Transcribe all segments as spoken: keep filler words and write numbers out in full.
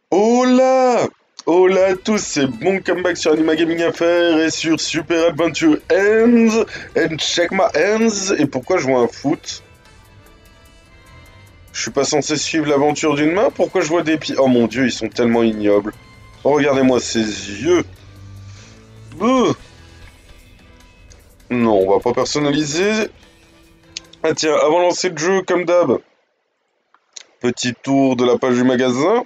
Hola! Hola à tous, c'est bon comeback sur Anima Gaming Affaires et sur Super Adventure Ends and Check My Hands. Et pourquoi je vois un foot? Je suis pas censé suivre l'aventure d'une main? Pourquoi je vois des pieds? Oh mon dieu, ils sont tellement ignobles. Oh, regardez-moi ces yeux. Bouh. Non, on va pas personnaliser. Ah tiens, avant de lancer le jeu, comme d'hab, petit tour de la page du magasin.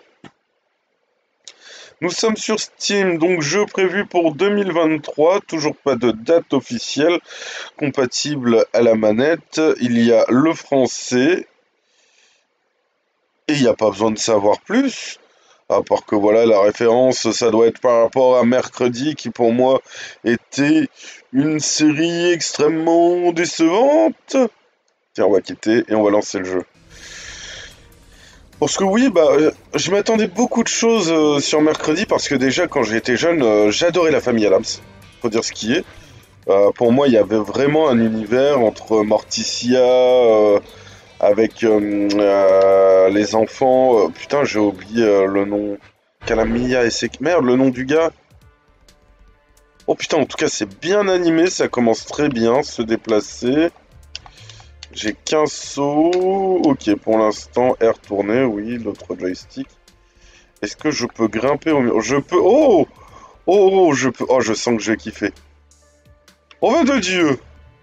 Nous sommes sur Steam, donc jeu prévu pour deux mille vingt-trois, toujours pas de date officielle, compatible à la manette. Il y a le français, et il n'y a pas besoin de savoir plus, à part que voilà, la référence, ça doit être par rapport à Mercredi, qui pour moi était une série extrêmement décevante. Tiens, on va quitter et on va lancer le jeu. Parce que oui, bah, euh, je m'attendais beaucoup de choses euh, sur Mercredi parce que déjà quand j'étais jeune, euh, j'adorais la famille Adams. Faut dire ce qui est. Euh, pour moi, il y avait vraiment un univers entre Morticia, euh, avec euh, euh, les enfants. euh, putain, j'ai oublié euh, le nom. Calamia et c'est merde, le nom du gars. Oh putain, en tout cas, c'est bien animé, ça commence très bien, se déplacer. J'ai qu'un saut. Ok, pour l'instant, air tourné, oui, l'autre joystick. Est-ce que je peux grimper au mur? Je peux... Oh! Oh, oh, je peux... Oh, je sens que je vais kiffer. Oh, va de Dieu!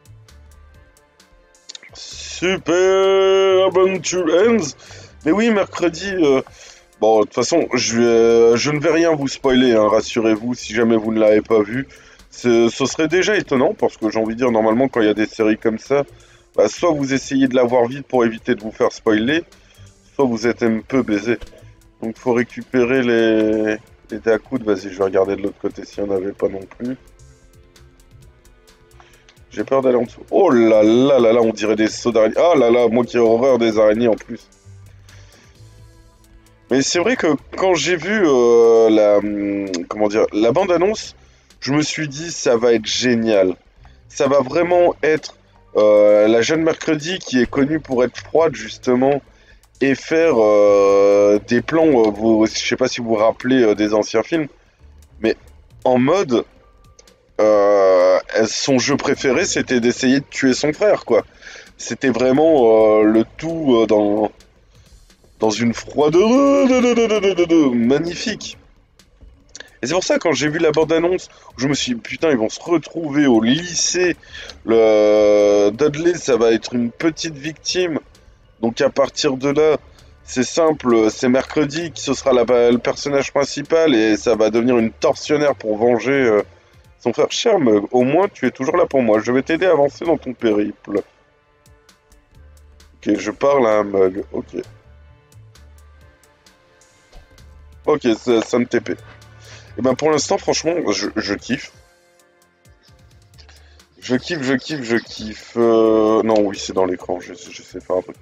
Super Adventure Ends! Mais oui, mercredi... euh, Bon, de toute façon, je, vais- je ne vais rien vous spoiler, hein, rassurez-vous, si jamais vous ne l'avez pas vu. Ce ce serait déjà étonnant, parce que j'ai envie de dire, normalement, quand il y a des séries comme ça, bah, soit vous essayez de la voir vite pour éviter de vous faire spoiler, soit vous êtes un peu baisé. Donc faut récupérer les, les dés à coude. Vas-y, je vais regarder de l'autre côté s'il n'y en avait pas non plus. J'ai peur d'aller en dessous. Oh là là là là, on dirait des sauts d'araignée. Ah là là, moi qui ai horreur des araignées en plus. Mais c'est vrai que quand j'ai vu euh, la, hum, comment dire, la bande-annonce, je me suis dit ça va être génial. Ça va vraiment être euh, la jeune mercredi qui est connue pour être froide justement et faire euh, des plans. Euh, vous, je sais pas si vous vous rappelez euh, des anciens films, mais en mode euh, son jeu préféré c'était d'essayer de tuer son frère quoi. C'était vraiment euh, le tout euh, dans dans une froideur magnifique. Et c'est pour ça quand j'ai vu la bande-annonce, je me suis dit putain ils vont se retrouver au lycée. Le Dudley ça va être une petite victime. Donc à partir de là, c'est simple, c'est mercredi qui ce sera la- le personnage principal et ça va devenir une tortionnaire pour venger euh, son frère. Cher Mug, au moins tu es toujours là pour moi. Je vais t'aider à avancer dans ton périple. Ok, je parle à un Mug. Ok. Ok, ça, ça me T P. Et ben pour l'instant, franchement, je, je kiffe. Je kiffe, je kiffe, je kiffe. Euh, Non, oui, c'est dans l'écran, je, je sais faire un truc.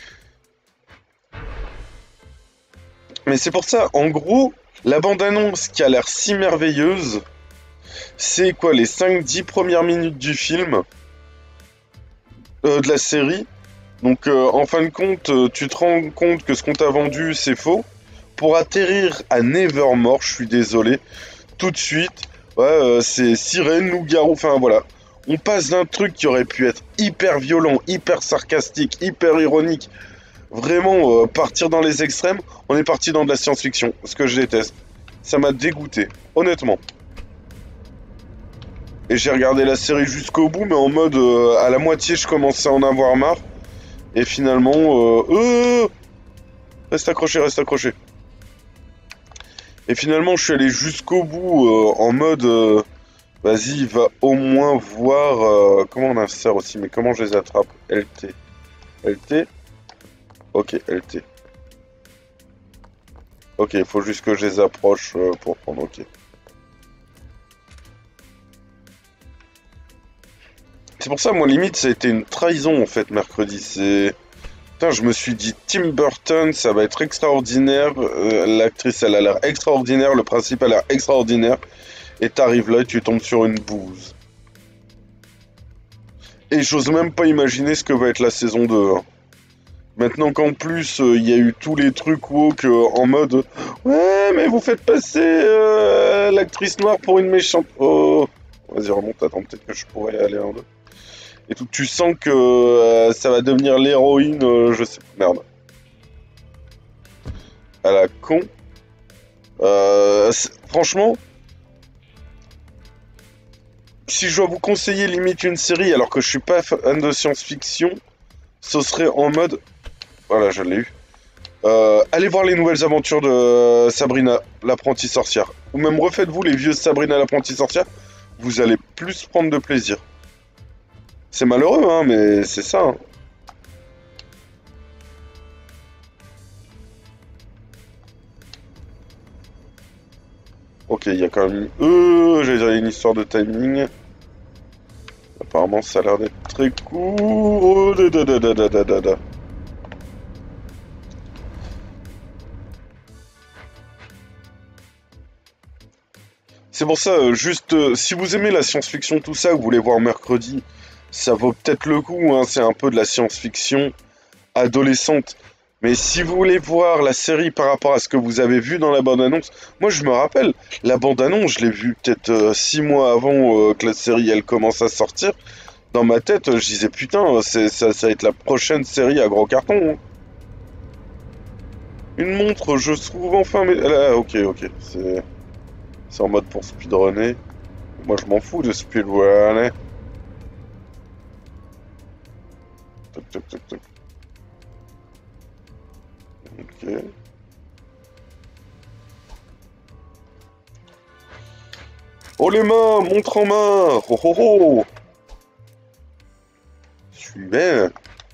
Mais c'est pour ça, en gros, la bande-annonce qui a l'air si merveilleuse, c'est quoi, les cinq dix premières minutes du film, euh, de la série. Donc euh, en fin de compte, euh, tu te rends compte que ce qu'on t'a vendu, c'est faux. Pour atterrir à Nevermore, je suis désolé, tout de suite, ouais, euh, c'est sirène, loup-garou, enfin voilà. On passe d'un truc qui aurait pu être hyper violent, hyper sarcastique, hyper ironique, vraiment euh, partir dans les extrêmes, on est parti dans de la science-fiction, ce que je déteste. Ça m'a dégoûté, honnêtement. Et j'ai regardé la série jusqu'au bout, mais en mode euh, à la moitié, je commençais à en avoir marre. Et finalement, euh, euh, reste accroché, reste accroché. Et finalement, je suis allé jusqu'au bout euh, en mode, euh, vas-y, va au moins voir euh, comment on insère aussi, mais comment je les attrape? L T. L T? Ok, L T. Ok, il faut juste que je les approche euh, pour prendre, ok. C'est pour ça, moi, limite, ça a été une trahison, en fait, mercredi. C'est... Putain, je me suis dit, Tim Burton, ça va être extraordinaire. Euh, l'actrice, elle a l'air extraordinaire. Le principe a l'air extraordinaire. Et t'arrives là et tu tombes sur une bouse. Et j'ose même pas imaginer ce que va être la saison deux, hein. Maintenant qu'en plus, il euh, y a eu tous les trucs woke euh, en mode ouais, mais vous faites passer euh, l'actrice noire pour une méchante. Oh, vas-y, remonte, attends, peut-être que je pourrais aller en deux. Et tout, tu sens que euh, ça va devenir l'héroïne, euh, je sais pas. Merde. À la con. Euh, franchement, si je dois vous conseiller limite une série alors que je suis pas fan de science-fiction, ce serait en mode. Voilà, je l'ai eu. Euh, allez voir les nouvelles aventures de Sabrina, l'apprentie sorcière. Ou même refaites-vous les vieux Sabrina, l'apprentie sorcière. Vous allez plus prendre de plaisir. C'est malheureux, hein, mais c'est ça. Hein. Ok, il y a quand même... Euh, j'allais dire une histoire de timing. Apparemment, ça a l'air d'être très court. Oh, da, da, da, da, da, da, da. C'est pour ça, euh, juste, euh, si vous aimez la science-fiction, tout ça, vous voulez voir mercredi, ça vaut peut-être le coup, hein, c'est un peu de la science-fiction adolescente. Mais si vous voulez voir la série par rapport à ce que vous avez vu dans la bande-annonce, moi je me rappelle, la bande-annonce, je l'ai vue peut-être euh, six mois avant euh, que la série elle commence à sortir. Dans ma tête, euh, je disais putain, c'est, ça, ça va être la prochaine série à gros carton. Hein. Une montre, je trouve enfin... Mais... Là, ok, ok, c'est... C'est en mode pour speedrunner. Moi je m'en fous de speedrunner. Toc toc toc toc. Ok. Oh les mains, montre en main. Oh oh oh. Super.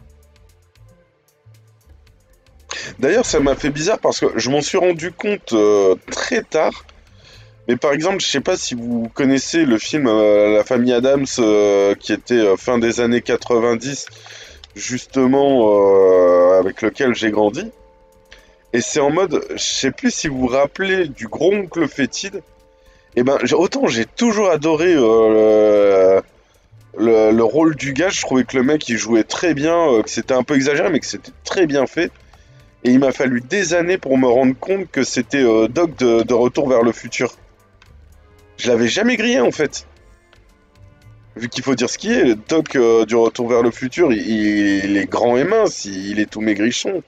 D'ailleurs ça m'a fait bizarre parce que je m'en suis rendu compte euh, très tard. Mais par exemple, je sais pas si vous connaissez le film euh, La famille Adams euh, qui était euh, fin des années quatre-vingt-dix, justement euh, avec lequel j'ai grandi. Et c'est en mode, je sais plus si vous vous rappelez du gros oncle fétide. Et ben, autant j'ai toujours adoré euh, le, le, le rôle du gars. Je trouvais que le mec il jouait très bien, euh, que c'était un peu exagéré, mais que c'était très bien fait. Et il m'a fallu des années pour me rendre compte que c'était euh, Doc de, de Retour vers le futur. Je l'avais jamais grillé en fait. Vu qu'il faut dire ce qui est, le Doc euh, du Retour vers le futur, il, il est grand et mince, il, il est tout maigrichon.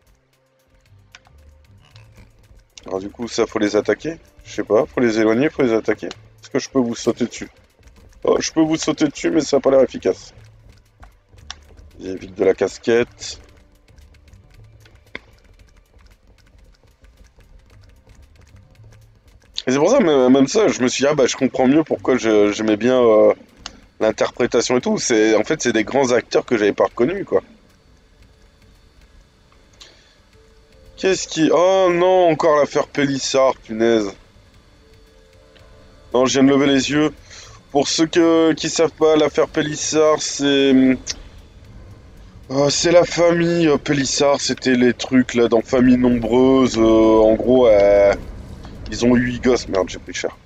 Alors du coup, ça faut les attaquer. Je sais pas, faut les éloigner, faut les attaquer. Est-ce que je peux vous sauter dessus? Oh, je peux vous sauter dessus, mais ça n'a pas l'air efficace. J'évite de la casquette. Et c'est pour ça, même ça, je me suis dit, ah bah je comprends mieux pourquoi j'aimais bien euh, l'interprétation et tout. C'est, en fait, c'est des grands acteurs que j'avais pas reconnus, quoi. Qu'est-ce qui... Oh non, encore l'affaire Pélissard, punaise. Non, je viens de lever les yeux. Pour ceux que, qui savent pas, l'affaire Pélissard, c'est... Euh, c'est la famille euh, Pélissard, c'était les trucs là dans Famille Nombreuse. Euh, en gros, euh, ils ont eu huit gosses. Merde, j'ai pris cher.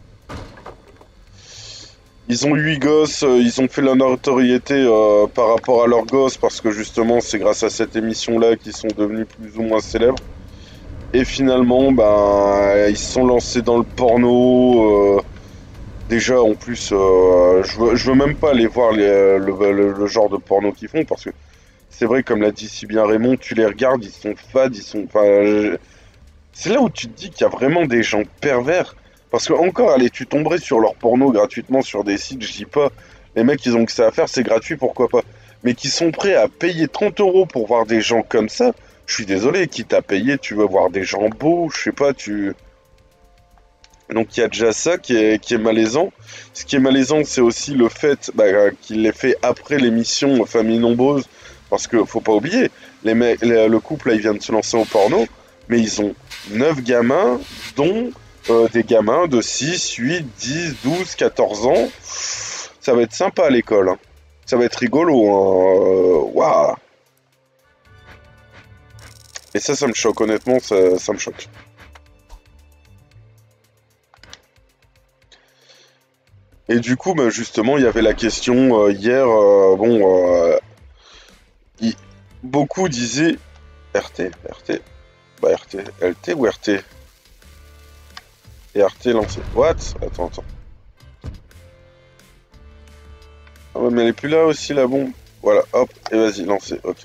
Ils ont eu huit gosses, euh, ils ont fait la notoriété euh, par rapport à leurs gosses parce que justement, c'est grâce à cette émission-là qu'ils sont devenus plus ou moins célèbres. Et finalement, ben, ils se sont lancés dans le porno. Euh, déjà, en plus, euh, je, veux, je veux même pas aller voir les, le, le, le genre de porno qu'ils font parce que c'est vrai, comme l'a dit si bien Raymond, tu les regardes, ils sont fades, ils sont. Enfin, je... c'est là où tu te dis qu'il y a vraiment des gens pervers. Parce que encore, allez, tu tomberais sur leur porno gratuitement sur des sites, je dis pas, les mecs, ils ont que ça à faire, c'est gratuit, pourquoi pas. Mais qui sont prêts à payer trente euros pour voir des gens comme ça, je suis désolé, quitte à payer, tu veux voir des gens beaux, je sais pas, tu... Donc il y a déjà ça qui est, qui est malaisant. Ce qui est malaisant, c'est aussi le fait bah, qu'il l'ait fait après l'émission Famille Nombreuse. Parce que faut pas oublier, les mecs, les, le couple là, il vient de se lancer au porno, mais ils ont neuf gamins, dont euh, des gamins de six, huit, dix, douze, quatorze ans. Ça va être sympa à l'école. Hein. Ça va être rigolo. Hein. Waouh. Et ça, ça me choque, honnêtement, ça, ça me choque. Et du coup, bah, justement, il y avait la question euh, hier, euh, bon, euh, il, beaucoup disaient R T, R T, bah R T, L T ou R T? Et R T lancé. What? Attends, attends. Ah ouais, mais elle est plus là aussi la bombe. Voilà, hop, et vas-y, lancez, ok.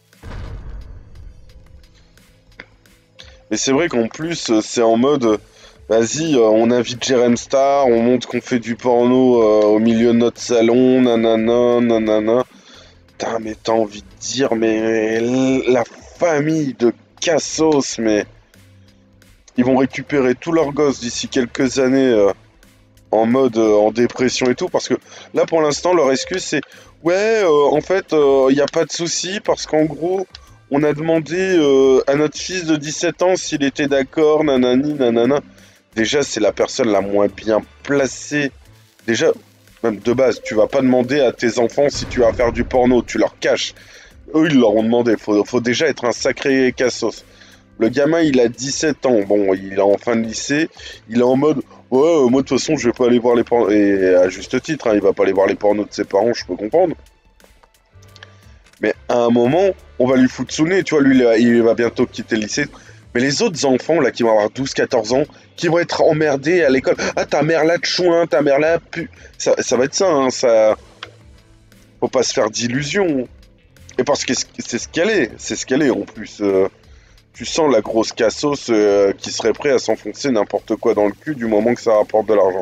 Mais c'est vrai qu'en plus, euh, c'est en mode, euh, vas-y, euh, on invite Jerem Star, on montre qu'on fait du porno euh, au milieu de notre salon, nanana, nanana. Putain, mais t'as envie de dire, mais la famille de Cassos, mais ils vont récupérer tous leurs gosses d'ici quelques années euh, en mode euh, en dépression et tout, parce que là, pour l'instant, leur excuse, c'est, ouais, euh, en fait, il n'y a pas de souci, parce qu'en gros, on a demandé euh, à notre fils de dix-sept ans s'il était d'accord, nanani, nanana. Déjà, c'est la personne la moins bien placée. Déjà, même de base, tu vas pas demander à tes enfants si tu vas faire du porno, tu leur caches. Eux, ils leur ont demandé. Faut, faut déjà être un sacré cassos. Le gamin, il a dix-sept ans. Bon, il est en fin de lycée. Il est en mode, ouais, euh, moi, de toute façon, je vais pas aller voir les pornos. Et à juste titre, hein, il va pas aller voir les pornos de ses parents, je peux comprendre. Mais à un moment, on va lui foutre sous le nez. Tu vois, lui, il va bientôt quitter le lycée. Mais les autres enfants, là, qui vont avoir douze quatorze ans, qui vont être emmerdés à l'école. Ah, ta mère là de chouin, ta mère là pu... Ça, ça va être ça, hein, ça... Faut pas se faire d'illusions. Et parce que c'est ce qu'elle est, c'est ce qu'elle est en plus. Euh, tu sens la grosse cassos euh, qui serait prêt à s'enfoncer n'importe quoi dans le cul du moment que ça rapporte de l'argent.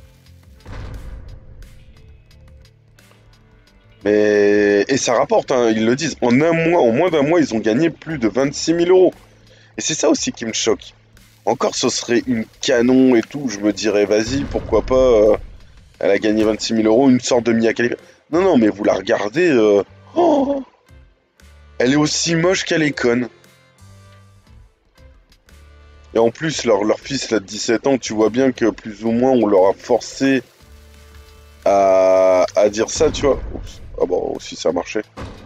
Mais... Et ça rapporte, hein, ils le disent. En un mois, en moins d'un mois, ils ont gagné plus de vingt-six mille euros. Et c'est ça aussi qui me choque. Encore, ce serait une canon et tout. Je me dirais, vas-y, pourquoi pas. Euh, elle a gagné vingt-six mille euros, une sorte de Mia Khalifa. Non, non, mais vous la regardez. Euh, oh, elle est aussi moche qu'elle est conne. Et en plus, leur, leur fils, là, de dix-sept ans, tu vois bien que plus ou moins, on leur a forcé à, à dire ça, tu vois. Oups. Ah bon, aussi, ça marchait.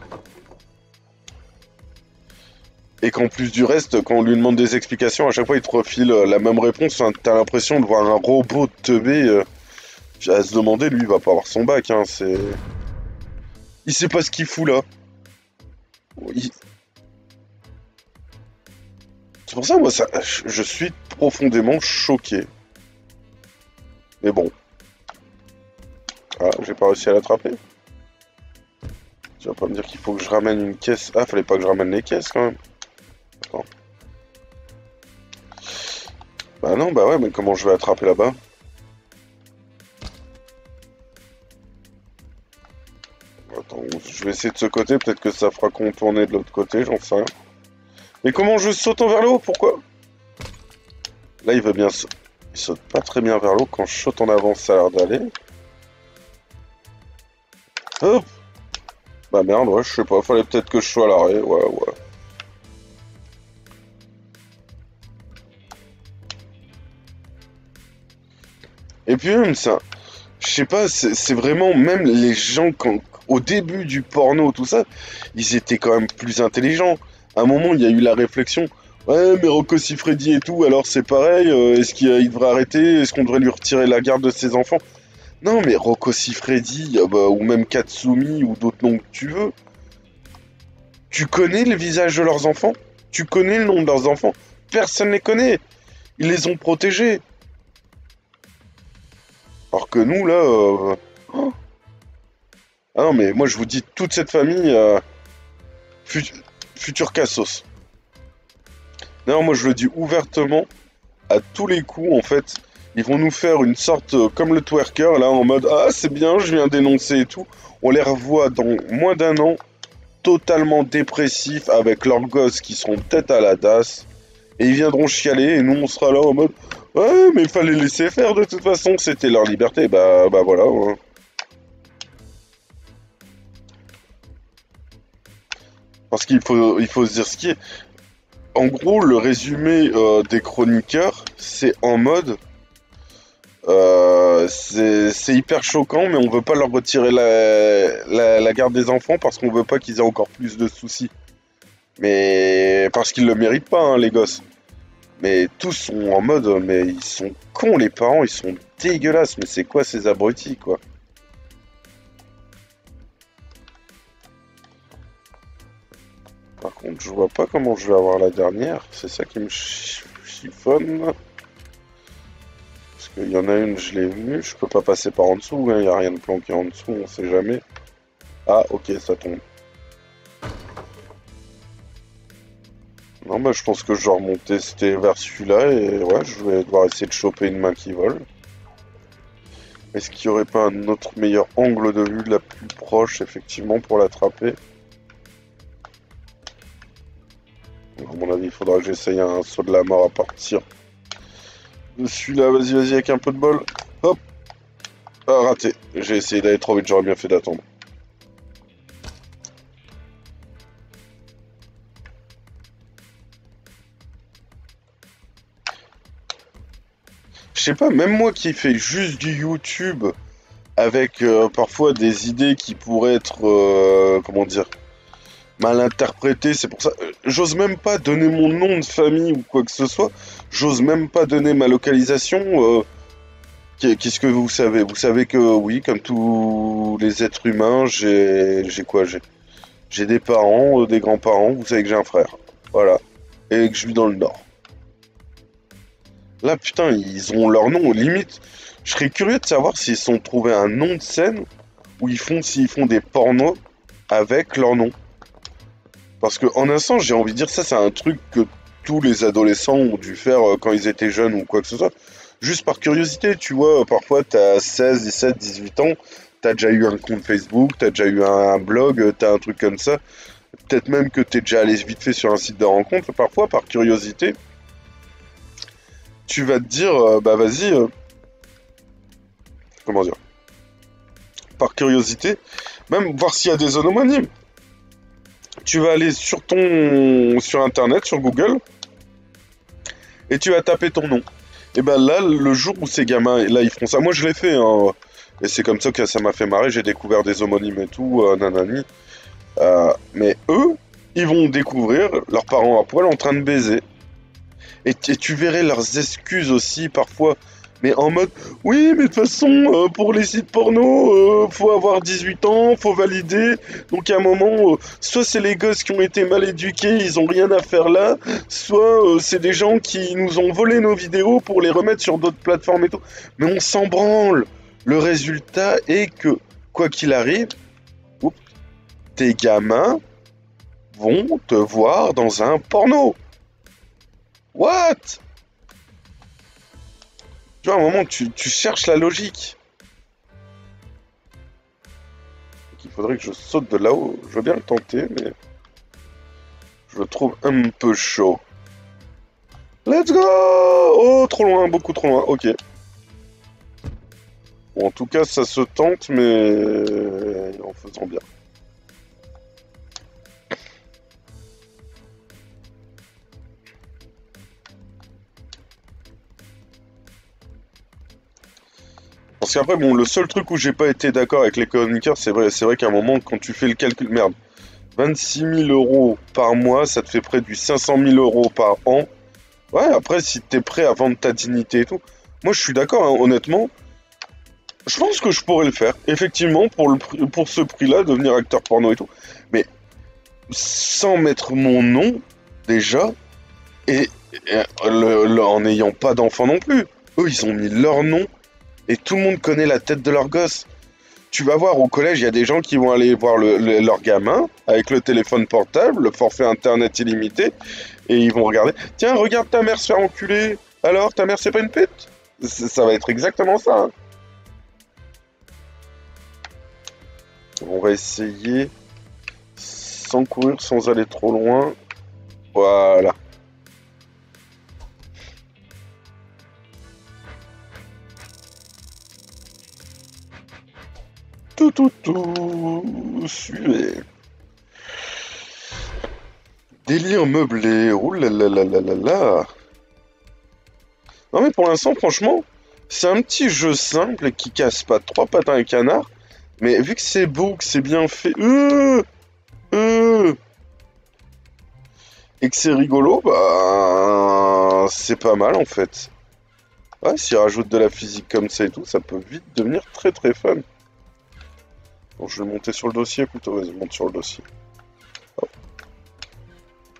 Et qu'en plus du reste, quand on lui demande des explications, à chaque fois, il te refile euh, la même réponse. Enfin, t'as l'impression de voir un robot teubé. Euh, à se demander, lui, il va pas avoir son bac, hein, c'est... Il sait pas ce qu'il fout, là. Il- C'est pour ça, moi, ça, je je suis profondément choqué. Mais bon. Ah, j'ai pas réussi à l'attraper. Tu vas pas me dire qu'il faut que je ramène une caisse. Ah, fallait pas que je ramène les caisses, quand même. Attends. Bah non, bah ouais, mais comment je vais attraper là-bas? Attends, je vais essayer de ce côté, peut-être que ça fera contourner de l'autre côté, j'en sais rien. Mais comment je saute en vers le haut? Pourquoi? Là, il veut bien... sa- Il saute pas très bien vers le haut. Quand je saute en avant, ça a l'air d'aller. Hop! Bah merde, ouais, je sais pas, fallait peut-être que je sois à l'arrêt, ouais, ouais. Et puis même ça, je sais pas, c'est c'est vraiment, même les gens, quand, au début du porno, tout ça, ils étaient quand même plus intelligents. À un moment, il y a eu la réflexion, ouais, mais Rocco Siffredi et tout, alors c'est pareil, euh, est-ce qu'il il devrait arrêter? Est-ce qu'on devrait lui retirer la garde de ses enfants? Non, mais Rocco Siffredi, euh, bah, ou même Katsumi, ou d'autres noms que tu veux, tu connais le visage de leurs enfants? Tu connais le nom de leurs enfants? Personne les connaît. Ils les ont protégés. Alors que nous, là... euh, oh. Ah non, mais moi, je vous dis, toute cette famille... Euh, fut- futur Cassos. Non, moi, je le dis ouvertement, à tous les coups, en fait, ils vont nous faire une sorte... euh, comme le twerker, là, en mode, ah, c'est bien, je viens dénoncer et tout. On les revoit dans moins d'un an, totalement dépressifs, avec leurs gosses qui seront peut-être à la D A S. Et ils viendront chialer, et nous, on sera là en mode... Ouais, mais il fallait laisser faire de toute façon, c'était leur liberté. Bah, bah voilà. Ouais. Parce qu'il faut, il faut se dire ce qui est. En gros, le résumé euh, des chroniqueurs, c'est en mode. Euh, c'est c'est hyper choquant, mais on veut pas leur retirer la, la, la garde des enfants parce qu'on veut pas qu'ils aient encore plus de soucis. Mais parce qu'ils le méritent pas, hein, les gosses. Mais tous sont en mode, mais ils sont cons, les parents, ils sont dégueulasses. Mais c'est quoi ces abrutis, quoi? contre, je vois pas comment je vais avoir la dernière. C'est ça qui me ch- chiffonne. Parce qu'il y en a une, je l'ai vue. Je peux pas passer par en dessous. Il n'y a rien de planqué en dessous, on sait jamais. Ah, ok, ça tombe. Non, bah je pense que je dois remonter c'était vers celui-là. Et ouais, je vais devoir essayer de choper une main qui vole. Est-ce qu'il n'y aurait pas un autre meilleur angle de vue de la plus proche, effectivement, pour l'attraper? À mon avis, il faudra que j'essaye un saut de la mort à partir de celui-là. Vas-y, vas-y, avec un peu de bol. Hop. Ah, raté. J'ai essayé d'aller trop vite, j'aurais bien fait d'attendre. Je sais pas, même moi qui fais juste du YouTube, avec euh, parfois des idées qui pourraient être, euh, comment dire, mal interprétées, c'est pour ça, euh, j'ose même pas donner mon nom de famille ou quoi que ce soit, j'ose même pas donner ma localisation. euh, qu'est- Qu'est-ce que vous savez? Vous savez que oui, comme tous les êtres humains, j'ai, j'ai quoi? J'ai, j'ai des parents, euh, des grands-parents. Vous savez que j'ai un frère, voilà, et que je vis dans le Nord. Là, putain, ils ont leur nom, limite. Je serais curieux de savoir s'ils se sont trouvés un nom de scène où ils font, s'ils font des pornos avec leur nom. Parce que en un sens, j'ai envie de dire ça, c'est un truc que tous les adolescents ont dû faire euh, quand ils étaient jeunes ou quoi que ce soit. Juste par curiosité, tu vois, parfois t'as seize, dix-sept, dix-huit ans, t'as déjà eu un compte Facebook, t'as déjà eu un blog, t'as un truc comme ça. Peut-être même que t'es déjà allé vite fait sur un site de rencontre. Parfois, par curiosité, tu vas te dire, euh, bah vas-y, euh, comment dire, par curiosité, même voir s'il y a des homonymes. Tu vas aller sur ton, sur internet, sur Google, et tu vas taper ton nom. Et ben là, le jour où ces gamins, là, ils feront ça, moi je l'ai fait, hein, et c'est comme ça que ça m'a fait marrer. J'ai découvert des homonymes et tout, euh, nanani. Euh, mais eux, ils vont découvrir leurs parents à poil en train de baiser. Et, et tu verrais leurs excuses aussi parfois. Mais en mode, oui, mais de toute façon, euh, pour les sites porno, euh, faut avoir dix-huit ans, faut valider. Donc à un moment, euh, soit c'est les gosses qui ont été mal éduqués, ils ont rien à faire là, soit euh, c'est des gens qui nous ont volé nos vidéos pour les remettre sur d'autres plateformes et tout. Mais on s'en branle. Le résultat est que, quoi qu'il arrive, oups, tes gamins vont te voir dans un porno. What? Tu vois, à un moment, tu, tu cherches la logique. Il faudrait que je saute de là-haut. Je veux bien le tenter, mais je le trouve un peu chaud. Let's go! Oh, trop loin, beaucoup trop loin. Ok. Bon, en tout cas, ça se tente, mais en faisant bien. Parce qu'après, bon, le seul truc où j'ai pas été d'accord avec les chroniqueurs, c'est vrai, c'est vrai qu'à un moment, quand tu fais le calcul, merde, vingt-six mille euros par mois, ça te fait près du cinq cent mille euros par an. Ouais, après, si t'es prêt à vendre ta dignité et tout, moi je suis d'accord, hein, honnêtement, je pense que je pourrais le faire. Effectivement, pour, le, prix- pour ce prix-là, devenir acteur porno et tout. Mais sans mettre mon nom, déjà, et, et le- le- en n'ayant pas d'enfant non plus. Eux, ils ont mis leur nom. Et tout le monde connaît la tête de leur gosse. Tu vas voir au collège, il y a des gens qui vont aller voir le, le- leur gamin avec le téléphone portable, le forfait internet illimité, et ils vont regarder. Tiens, regarde ta mère se faire enculer. Alors, ta mère c'est pas une pute? C- Ça va être exactement ça, hein. On va essayer sans courir, sans aller trop loin. Voilà. Tout, tout, tout. Suivez. Délire meublé. Ouh là là là là là là. Non mais pour l'instant, franchement, c'est un petit jeu simple et qui casse pas trois pattes à un canard. Mais vu que c'est beau, que c'est bien fait, euh, euh, et que c'est rigolo, bah c'est pas mal en fait. Ouais, s'il rajoute de la physique comme ça et tout, ça peut vite devenir très très fun. Bon, je vais monter sur le dossier plutôt, vas-y, monte sur le dossier. Hop.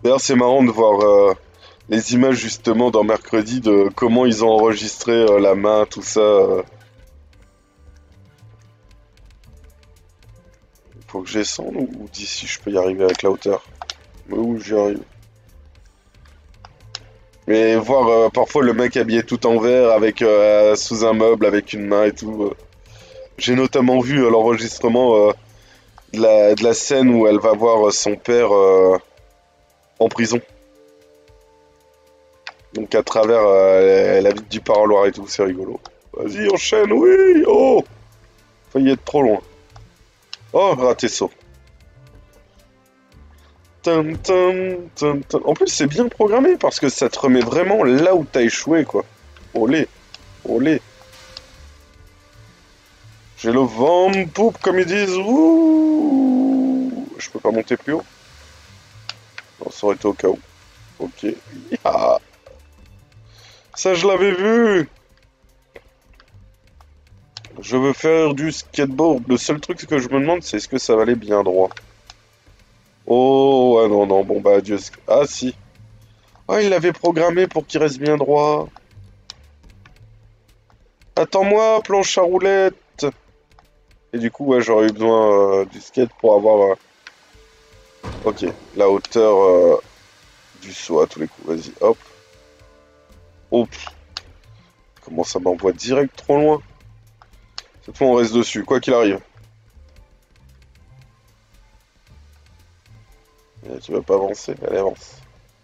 D'ailleurs, c'est marrant de voir euh, les images justement dans Mercredi de comment ils ont enregistré euh, la main, tout ça. euh. Faut que je descende ou, ou d'ici je peux y arriver avec la hauteur? Mais où j'y arrive? Mais voir euh, parfois le mec habillé tout en vert avec euh, sous un meuble avec une main et tout. euh. J'ai notamment vu euh, l'enregistrement euh, de la, de la scène où elle va voir euh, son père euh, en prison. Donc à travers euh, la vie du parloir et tout, c'est rigolo. Vas-y, enchaîne, oui, oh! Failli être trop loin. Oh, raté saut. Tum, tum, tum, tum. En plus, c'est bien programmé parce que ça te remet vraiment là où t'as échoué, quoi. Olé, olé. J'ai le vent de poupe, comme ils disent. Ouh. Je peux pas monter plus haut? Non, ça aurait été au cas où. Ok. Ah. Ça, je l'avais vu. Je veux faire du skateboard. Le seul truc que je me demande, c'est est-ce que ça va aller bien droit. Oh, ah non, non, bon bah adieu. Ah si. Ah, il l'avait programmé pour qu'il reste bien droit. Attends-moi, planche à roulettes. Et du coup, ouais, j'aurais eu besoin euh, du skate pour avoir... euh, Ok, la hauteur euh, du saut à tous les coups. Vas-y, hop. Hop. Comment ça m'envoie direct trop loin? Cette fois, on reste dessus, quoi qu'il arrive. Et tu vas pas avancer? Allez, avance.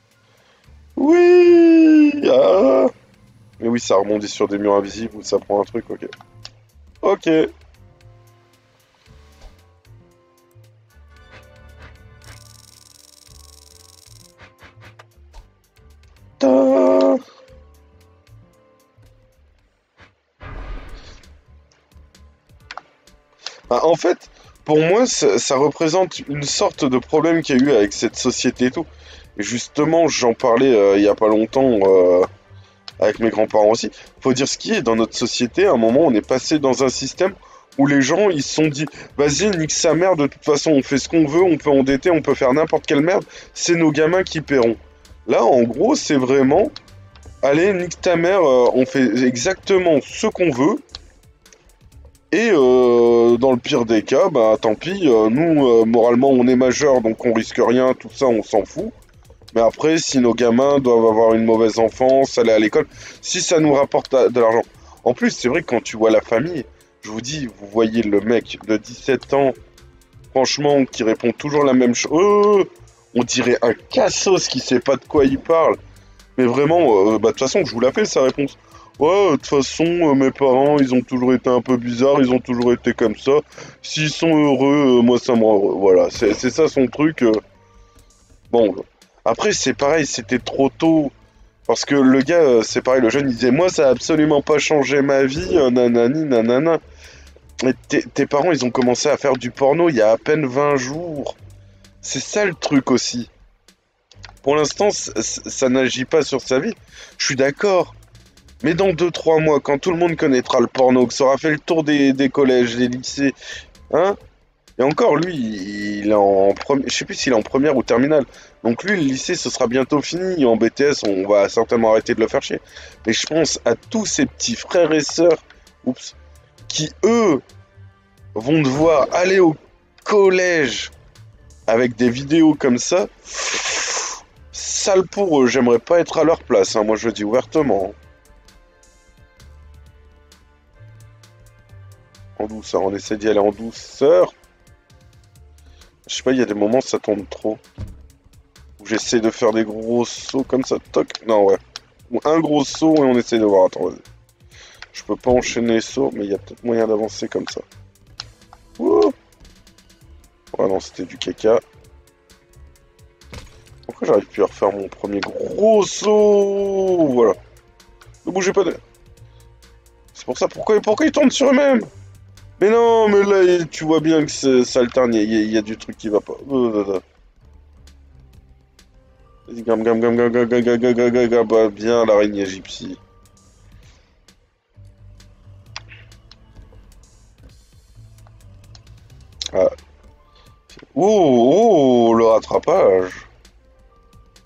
Oui! Ah! Mais oui, ça rebondit sur des murs invisibles ou ça prend un truc, ok. Ok. Ta- Bah, en fait, pour moi, ça, ça représente une sorte de problème qu'il y a eu avec cette société et tout. Et justement, j'en parlais euh, il y a pas longtemps euh, avec mes grands-parents aussi. Faut dire ce qui est, dans notre société, à un moment, on est passé dans un système où les gens, ils se sont dit, vas-y, nique sa mère, de toute façon, on fait ce qu'on veut, on peut endetter, on peut faire n'importe quelle merde, c'est nos gamins qui paieront. Là, en gros, c'est vraiment, allez, nique ta mère, euh, on fait exactement ce qu'on veut, et euh, dans le pire des cas, bah tant pis, euh, nous, euh, moralement, on est majeur, donc on risque rien, tout ça, on s'en fout. Mais après, si nos gamins doivent avoir une mauvaise enfance, aller à l'école, si ça nous rapporte de l'argent. En plus, c'est vrai que quand tu vois la famille, je vous dis, vous voyez le mec de dix-sept ans, franchement, qui répond toujours la même chose. On dirait un cassos qui sait pas de quoi il parle. Mais vraiment, euh, bah de toute façon, je vous la fais sa réponse. Ouais, de toute façon, euh, mes parents, ils ont toujours été un peu bizarres, ils ont toujours été comme ça. S'ils sont heureux, euh, moi ça me rend heureux. Voilà, c'est c'est ça son truc. euh. Bon, après, c'est pareil, c'était trop tôt. Parce que le gars, euh, c'est pareil, le jeune, il disait, moi, ça a absolument pas changé ma vie, euh, nanani, nanana. Et tes tes parents, ils ont commencé à faire du porno il y a à peine vingt jours. C'est ça le truc aussi. Pour l'instant, c- c- ça n'agit pas sur sa vie. Je suis d'accord. Mais dans deux trois mois, quand tout le monde connaîtra le porno, que ça aura fait le tour des, des collèges, des lycées, hein? Et encore, lui, il est en première, je sais plus s'il est en première ou terminale. Donc lui, le lycée, ce sera bientôt fini. En B T S, on va certainement arrêter de le faire chier. Mais je pense à tous ces petits frères et sœurs, oups, qui eux vont devoir aller au collège avec des vidéos comme ça. Sale pour eux, j'aimerais pas être à leur place, hein, moi je le dis ouvertement. En douceur, on essaie d'y aller en douceur. Je sais pas, il y a des moments ça tombe trop. Où j'essaie de faire des gros sauts comme ça, toc. Non, ouais. Ou un gros saut et on essaie de voir. Attends, vas-y. Je peux pas enchaîner les sauts, mais il y a peut-être moyen d'avancer comme ça. Ouh. Ouais, non, c'était du caca. Pourquoi j'arrive plus à refaire mon premier gros saut? Voilà. Ne bougez pas de... C'est pour ça, pourquoi, pourquoi ils tournent sur eux-mêmes? Mais non, mais là, tu vois bien que c'est- ça alterne, il y, a- il y a du truc qui va pas. Vas-y, gam, gam, gam, gam, gam, gam, gam, gam, gam, gam, gam, bah, bien l'araignée gypsy. Ah. Oh, oh, le rattrapage.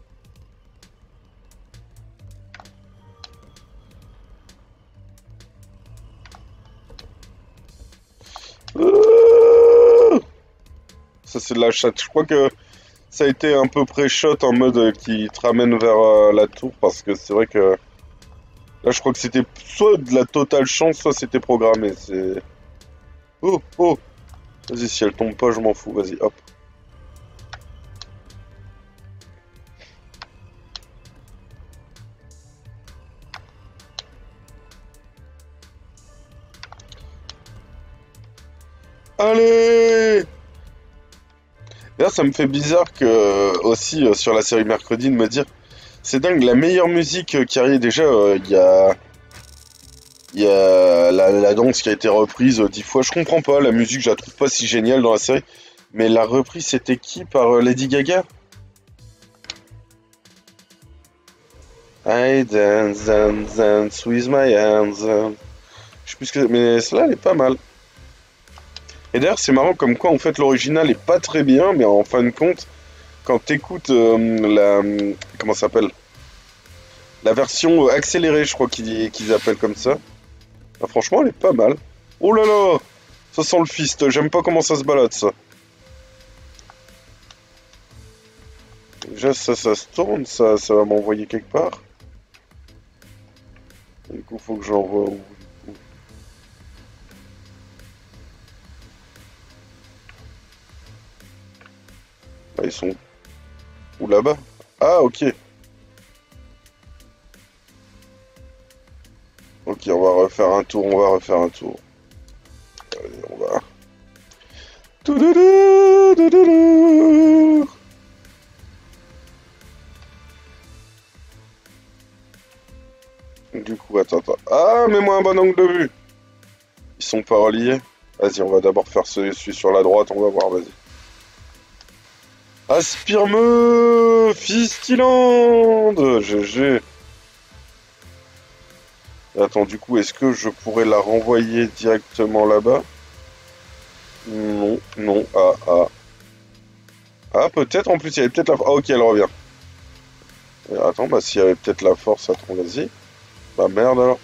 Ça c'est de la chatte. Je crois que ça a été un peu pré-shot en mode euh, qui te ramène vers euh, la tour parce que c'est vrai que là je crois que c'était soit de la totale chance, soit c'était programmé. C'est... Oh, oh! Vas-y, si elle tombe pas, je m'en fous. Vas-y, hop. Allez! Là, ça me fait bizarre que, euh, aussi, euh, sur la série Mercredi, de me dire, c'est dingue, la meilleure musique euh, qui arrive déjà, euh, il y a, il y a la, la danse qui a été reprise euh, dix fois. Je comprends pas, la musique, je la trouve pas si géniale dans la série. Mais la reprise, c'était qui par euh, Lady Gaga? I dance, dance, dance with my hands. euh. Je sais plus ce que... Mais celle-là, elle est pas mal. Et d'ailleurs, c'est marrant comme quoi, en fait, l'original est pas très bien, mais en fin de compte, quand t'écoutes euh, la... Comment ça s'appelle? La version euh, accélérée, je crois qu'ils qu'ils appellent comme ça. Ah, franchement, elle est pas mal. Oh là là! Ça sent le fist, j'aime pas comment ça se balade, ça. Déjà, ça, ça se tourne, ça, ça va m'envoyer quelque part. Du coup, faut que j'envoie où? Ah, ils sont où là-bas? Ah, ok. Ok, on va refaire un tour, on va refaire un tour. Allez, on va. Toudoudou, toudoudou. Du coup, attends, attends. Ah, mets-moi un bon angle de vue. Ils sont pas reliés. Vas-y, on va d'abord faire celui sur la droite, on va voir, vas-y. Aspire-me, Fistiland! G G. Attends, du coup, est-ce que je pourrais la renvoyer directement là-bas? Non, non, ah, ah. Ah, peut-être, en plus, il y avait peut-être la... Ah, ok, elle revient. Et attends, bah, s'il y avait peut-être la force, attends, vas-y. Bah, merde, alors.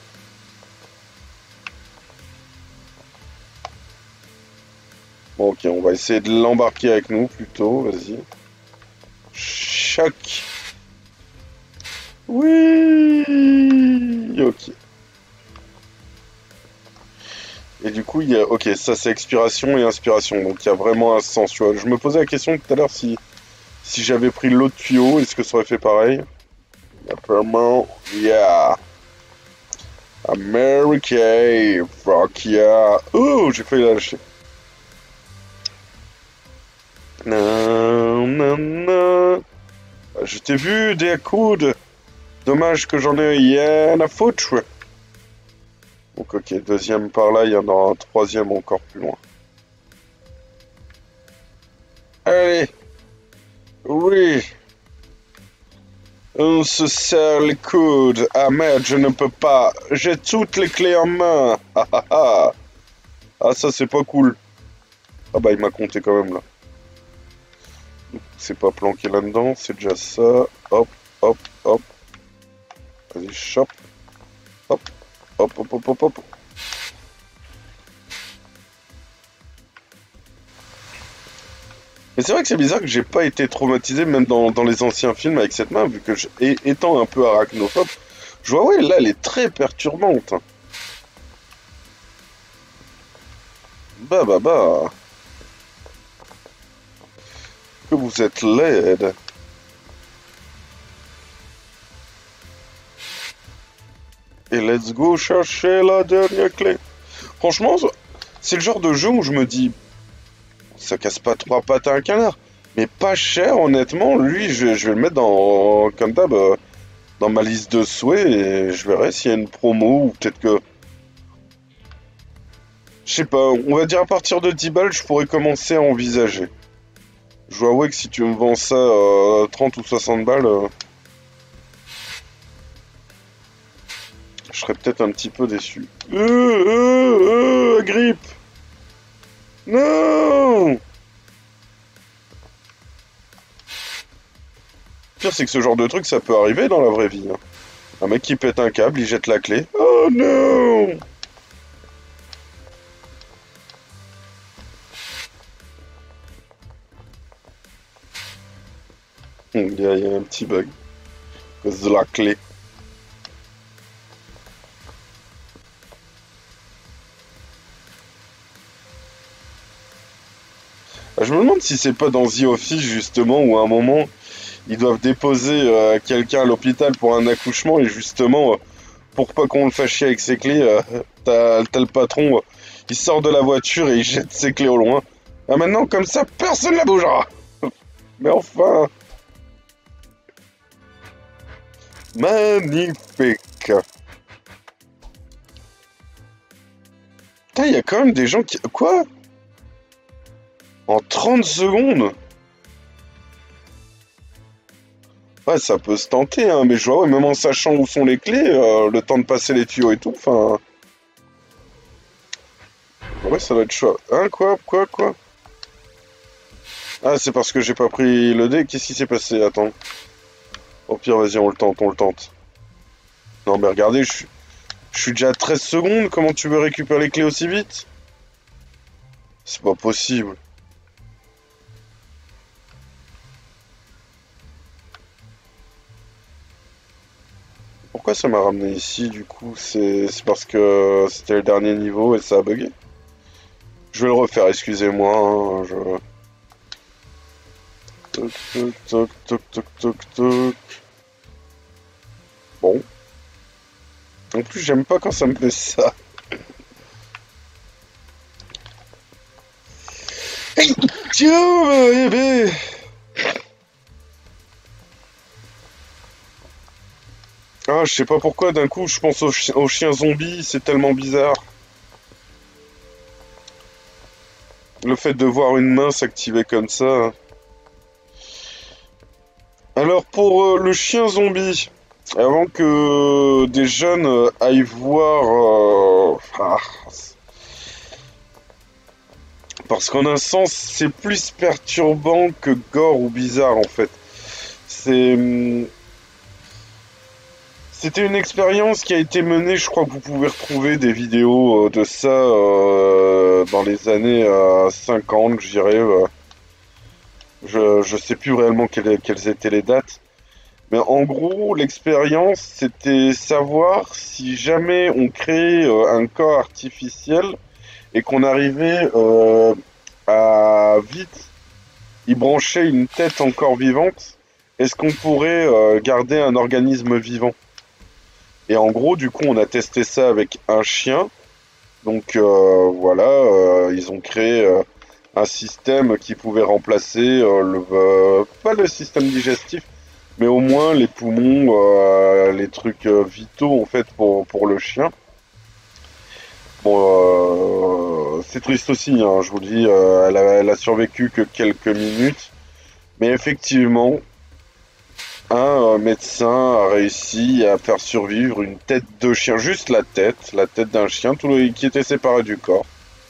Bon, ok, on va essayer de l'embarquer avec nous, plutôt, vas-y. Choc. Oui. Ok. Et du coup, il y a... Ok, ça c'est expiration et inspiration, donc il y a vraiment un sens, tu vois. Je me posais la question tout à l'heure si, si j'avais pris l'autre tuyau, est-ce que ça aurait fait pareil? Apparemment, yeah. America, fuck yeah. Oh, j'ai failli la lâcher. Non, non, non. Je t'ai vu des coudes. Dommage que j'en ai rien à foutre. Donc ok, deuxième par là, il y en a un troisième encore plus loin. Allez. Oui. On se serre les coudes. Ah merde, je ne peux pas. J'ai toutes les clés en main. Ah ah ah. Ah ça c'est pas cool. Ah bah il m'a compté quand même là. C'est pas planqué là-dedans, c'est déjà ça. Hop, hop, hop. Vas-y, chope. Hop, hop, hop, hop, hop, hop. Mais c'est vrai que c'est bizarre que j'ai pas été traumatisé même dans, dans les anciens films avec cette main, vu que je, et, étant un peu arachnophobe, je vois ouais là elle est très perturbante. Bah bah bah. Que vous êtes laide. Et let's go chercher la dernière clé. Franchement, c'est le genre de jeu où je me dis, ça casse pas trois pattes à un canard. Mais pas cher, honnêtement. Lui, je, je vais le mettre dans, comme d'hab, euh, dans ma liste de souhaits et je verrai s'il y a une promo ou peut-être que... Je sais pas, on va dire à partir de dix balles, je pourrais commencer à envisager. Je dois avouer que si tu me vends ça euh, trente ou soixante balles, euh, je serais peut-être un petit peu déçu. Euh, euh, euh, grippe! Non! Le pire, c'est que ce genre de truc, ça peut arriver dans la vraie vie. Hein. Un mec qui pète un câble, il jette la clé. Oh non! Il y, a, il y a un petit bug. À cause de la clé. Ah, je me demande si c'est pas dans The Office justement où à un moment ils doivent déposer euh, quelqu'un à l'hôpital pour un accouchement et justement euh, pour pas qu'on le fasse chier avec ses clés, euh, t'as t'as le patron, euh, il sort de la voiture et il jette ses clés au loin. Ah maintenant comme ça personne la bougera. Mais enfin, magnifique. Putain, il y a quand même des gens qui... Quoi? En trente secondes? Ouais, ça peut se tenter, hein, mais je vois, ouais, même en sachant où sont les clés, euh, le temps de passer les tuyaux et tout, enfin... Ouais, ça doit être chaud. Hein, quoi? Quoi? Quoi? Ah, c'est parce que j'ai pas pris le dé. Qu'est-ce qui s'est passé? Attends. Au pire, vas-y, on le tente, on le tente. Non, mais regardez, je suis je suis déjà à treize secondes. Comment tu veux récupérer les clés aussi vite? C'est pas possible. Pourquoi ça m'a ramené ici, du coup? C'est c'est parce que c'était le dernier niveau et ça a bugué? Je vais le refaire, excusez-moi, hein, je... Toc, toc, toc, toc, toc, toc, toc. Bon. En plus, j'aime pas quand ça me fait ça. Hey, tiens, bébé. Ah, je sais pas pourquoi, d'un coup, je pense au, chi au chien zombie, c'est tellement bizarre. Le fait de voir une main s'activer comme ça. Alors, pour euh, le chien zombie, avant que des jeunes euh, aillent voir... euh, ah, parce qu'en un sens, c'est plus perturbant que gore ou bizarre, en fait. C'est... hum, C'était une expérience qui a été menée, je crois que vous pouvez retrouver des vidéos euh, de ça euh, dans les années euh, cinquante, je dirais. euh. Je, je sais plus réellement quelles, quelles étaient les dates. Mais en gros, l'expérience, c'était savoir si jamais on créait euh, un corps artificiel et qu'on arrivait euh, à vite y brancher une tête encore vivante, est-ce qu'on pourrait euh, garder un organisme vivant? Et en gros, du coup, on a testé ça avec un chien. Donc euh, voilà, euh, ils ont créé euh, un système qui pouvait remplacer euh, le, euh, pas le système digestif, mais au moins les poumons, euh, les trucs euh, vitaux en fait pour, pour le chien. Bon, euh, c'est triste aussi, hein, je vous le dis, euh, elle a, elle a survécu que quelques minutes, mais effectivement, un euh, médecin a réussi à faire survivre une tête de chien, juste la tête, la tête d'un chien tout le- qui était séparé du corps.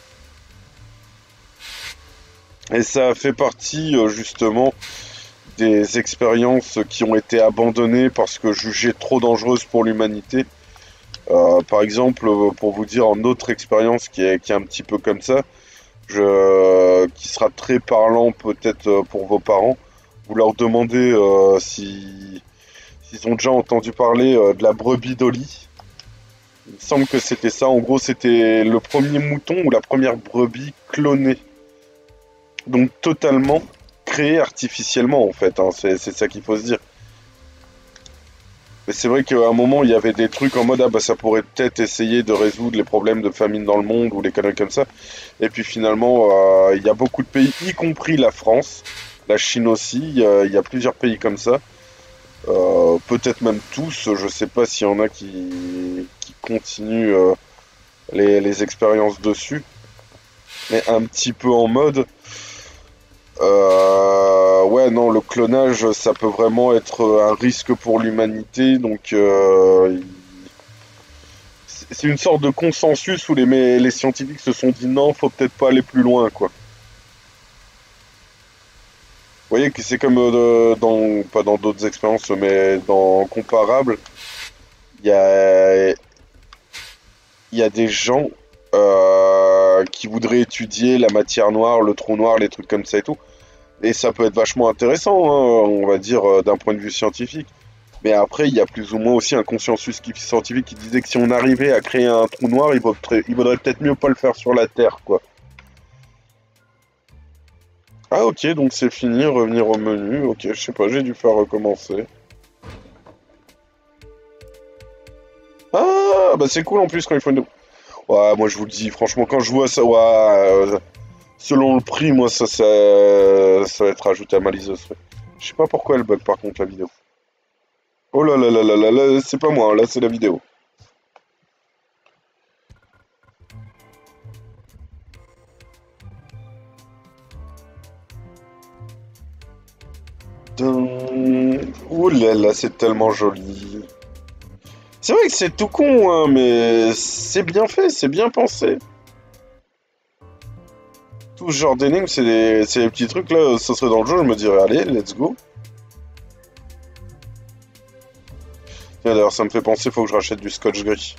Et ça fait partie euh, justement des expériences qui ont été abandonnées parce que jugées trop dangereuses pour l'humanité. Euh, par exemple, euh, pour vous dire en autre expérience qui est, qui est un petit peu comme ça, je, qui sera très parlant peut-être euh, pour vos parents, vous leur demandez euh, si, s'ils ont déjà entendu parler euh, de la brebis Dolly. Il me semble que c'était ça. En gros, c'était le premier mouton ou la première brebis clonée. Donc totalement créé artificiellement en fait, hein. C'est c'est ça qu'il faut se dire. Mais c'est vrai qu'à un moment il y avait des trucs en mode ah bah ça pourrait peut-être essayer de résoudre les problèmes de famine dans le monde ou des conneries comme ça. Et puis finalement euh, il y a beaucoup de pays, y compris la France, la Chine aussi, il y a, il y a plusieurs pays comme ça. Euh, peut-être même tous, je sais pas s'il y en a qui, qui continuent euh, les, les expériences dessus. Mais un petit peu en mode Euh, ouais, non, le clonage, ça peut vraiment être un risque pour l'humanité. Donc, euh, il- c'est c'est une sorte de consensus où les, mé- les scientifiques se sont dit non, faut peut-être pas aller plus loin, quoi. Vous voyez que c'est comme euh, dans, pas dans d'autres expériences, mais dans Comparable, il y a, il y a des gens euh, qui voudraient étudier la matière noire, le trou noir, les trucs comme ça et tout. Et ça peut être vachement intéressant, hein, on va dire, euh, d'un point de vue scientifique. Mais après, il y a plus ou moins aussi un consensus qui- scientifique qui disait que si on arrivait à créer un trou noir, il vaudrait, il vaudrait peut-être mieux pas le faire sur la Terre, quoi. Ah ok, donc c'est fini, revenir au menu. Ok, je sais pas, j'ai dû faire recommencer. Ah, bah c'est cool en plus quand il faut une... Ouais, moi je vous le dis, franchement, quand je vois ça, ouais, euh, selon le prix, moi ça, ça, ça va être rajouté à ma liste de souhaits. Je sais pas pourquoi elle bug par contre la vidéo. Oh là là là là là là, c'est pas moi, hein, là c'est la vidéo. Dun. Ouh là là, c'est tellement joli. C'est vrai que c'est tout con, hein, mais c'est bien fait, c'est bien pensé. Tout ce genre d'énigmes, c'est des, c'est des petits trucs là, ça serait dans le jeu, je me dirais, allez, let's go. Tiens, d'ailleurs, ça me fait penser, faut que je rachète du scotch gris.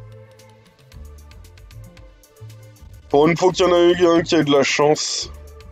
Pour une fois qu'il y en a eu un qui a eu de la chance.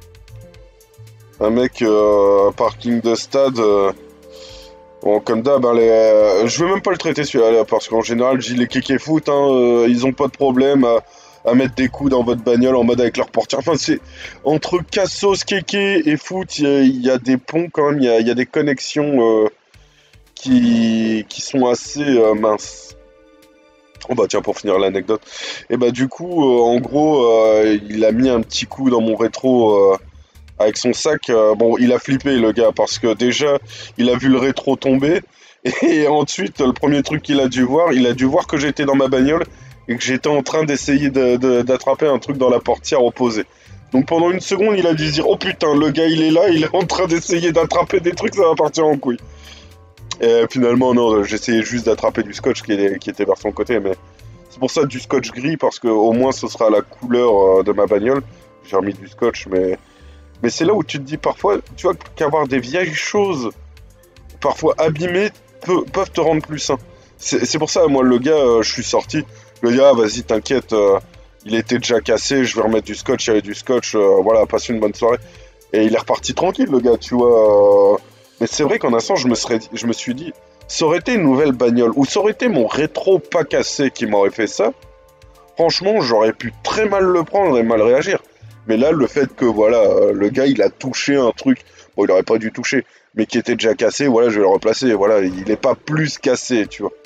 Un mec, euh, un parking de stade. Euh, bon, comme d'hab, hein, les, euh, je vais même pas le traiter celui-là, parce qu'en général, j'ai les kékés foot, hein, euh, ils ont pas de problème à, à mettre des coups dans votre bagnole en mode avec leur portière. Enfin, c'est entre cassos, kéké et foot, il y, y, a des ponts quand même, il y, y a, des connexions euh, qui, qui sont assez euh, minces. Oh bah tiens, pour finir l'anecdote, et bah du coup, euh, en gros, euh, il a mis un petit coup dans mon rétro. Euh, avec son sac, euh, bon, il a flippé le gars parce que déjà, il a vu le rétro tomber et ensuite, le premier truc qu'il a dû voir, il a dû voir que j'étais dans ma bagnole et que j'étais en train d'essayer de, de, d'attraper un truc dans la portière opposée. Donc pendant une seconde, il a dû se dire, oh putain, le gars il est là, il est en train d'essayer d'attraper des trucs, ça va partir en couille. Et finalement, non, j'essayais juste d'attraper du scotch qui, est, qui était vers son côté, mais c'est pour ça du scotch gris parce que au moins ce sera la couleur de ma bagnole. J'ai remis du scotch, mais mais c'est là où tu te dis parfois, tu vois, qu'avoir des vieilles choses, parfois abîmées, peut, peuvent te rendre plus sain. C'est pour ça, moi, le gars, euh, je suis sorti. Le gars, ah, vas-y, t'inquiète, euh, il était déjà cassé, je vais remettre du scotch, il y avait du scotch, euh, voilà, passe une bonne soirée. Et il est reparti tranquille, le gars, tu vois. Euh... Mais c'est vrai qu'en un sens, je me, serais, je me suis dit, ça aurait été une nouvelle bagnole, ou ça aurait été mon rétro pas cassé qui m'aurait fait ça. Franchement, j'aurais pu très mal le prendre et mal réagir. Mais là, le fait que, voilà, le gars, il a touché un truc, bon, il aurait pas dû toucher, mais qui était déjà cassé, voilà, je vais le replacer, voilà, il n'est pas plus cassé, tu vois.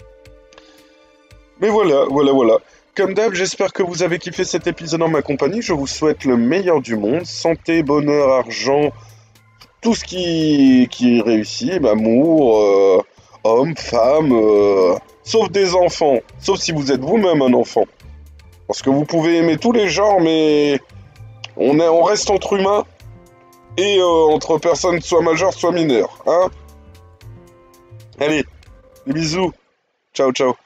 Mais voilà, voilà, voilà. Comme d'hab, j'espère que vous avez kiffé cet épisode en ma compagnie, je vous souhaite le meilleur du monde, santé, bonheur, argent, tout ce qui, qui réussit, amour, euh, homme, femme, euh, sauf des enfants, sauf si vous êtes vous-même un enfant. Parce que vous pouvez aimer tous les genres, mais on, est, on reste entre humains et euh, entre personnes soit majeures, soit mineures. Hein? Allez, des bisous. Ciao, ciao.